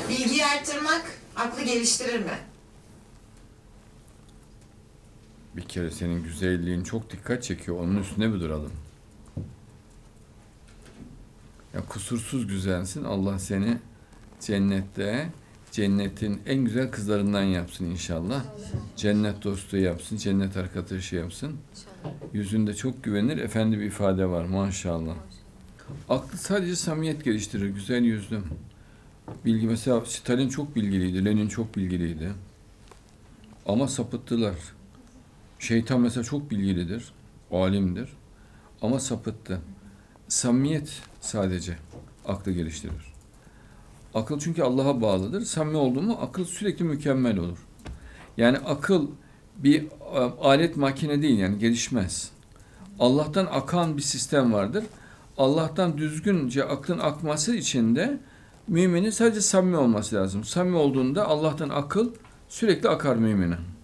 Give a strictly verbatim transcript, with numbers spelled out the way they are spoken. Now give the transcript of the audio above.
Bilgiyi arttırmak aklı geliştirir mi? Bir kere senin güzelliğin çok dikkat çekiyor. Onun üstüne bir duralım. Ya kusursuz güzelsin. Allah seni cennette, cennetin en güzel kızlarından yapsın inşallah. Cennet dostu yapsın, cennet arkadaşı yapsın. Yüzünde çok güvenilir, efendi bir ifade var maşallah. Aklı sadece samimiyet geliştirir, güzel yüzlüm. Bilgi mesela Stalin çok bilgiliydi, Lenin çok bilgiliydi. Ama sapıttılar. Şeytan mesela çok bilgilidir, alimdir. Ama sapıttı. Samimiyet sadece aklı geliştirir. Akıl çünkü Allah'a bağlıdır. Samimi oldu mu akıl sürekli mükemmel olur. Yani akıl bir alet makine değil, yani gelişmez. Allah'tan akan bir sistem vardır. Allah'tan düzgünce aklın akması için de müminin sadece samimi olması lazım. Samimi olduğunda Allah'tan akıl sürekli akar mümine.